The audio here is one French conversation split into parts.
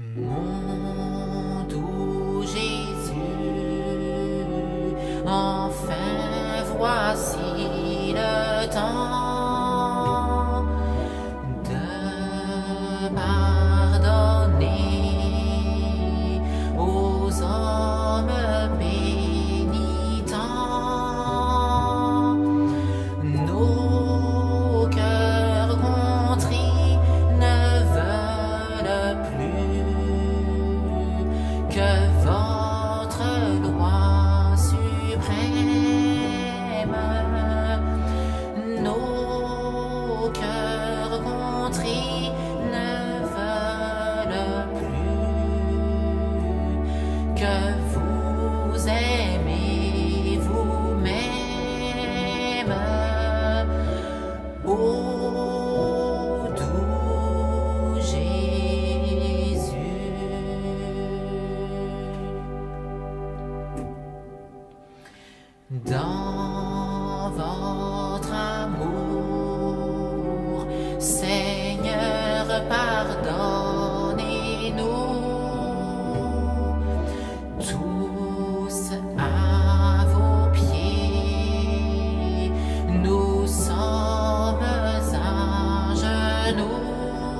Mon doux Jésus, enfin voici le temps de pardonner aux hommes pénitents. Nos cœurs contrits ne veulent plus que votre loi suprême. Nos cœurs contrits ne veulent plus que vous aimez vous-même. Ô doux Jésus. Dans votre amour, Seigneur, pardonnez-nous tous à vos pieds. Nous sommes à genoux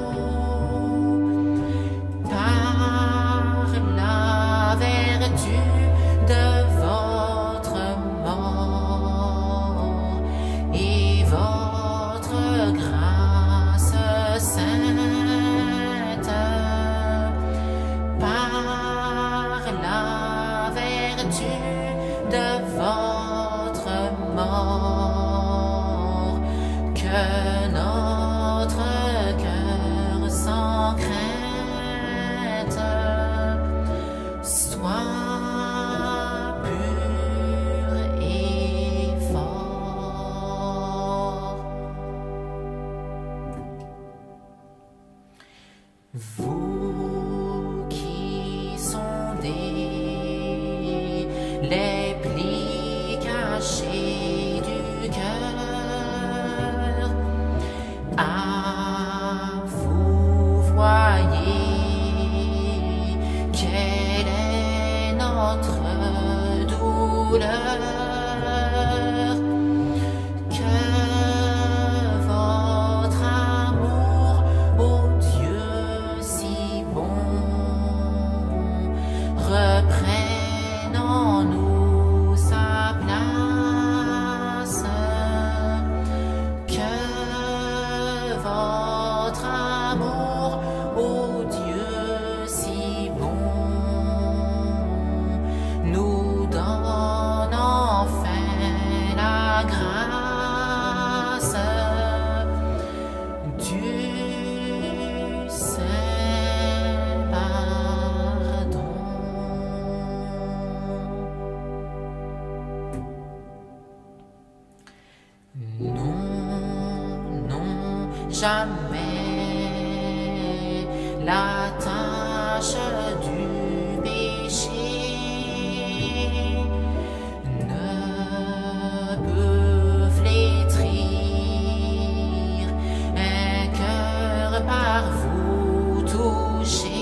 par la vertu de votre mort et votre grâce sainte, par la vertu de votre mort, que notre cœur sans crainte soit pur et fort. Vous qui sondez les plis cachés du cœur, ah, vous voyez quelle est notre douleur. Que votre amour, ô Dieu si bon, reprenne en nous sa place. Que votre amour, ô Dieu si bon, nous donne enfin la grâce du saint pardon. Non, non, jamais la tâche du péché ne peut flétrir un cœur par vous touché.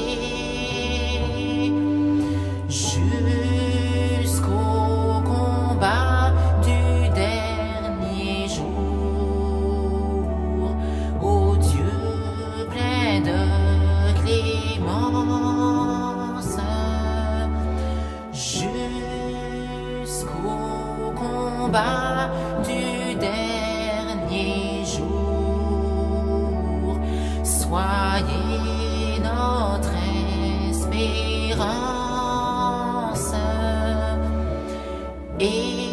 Jusqu'au combat du dernier jour, ô Dieu plein de clémence, jusqu'au combat du dernier jour, soyez notre espérance et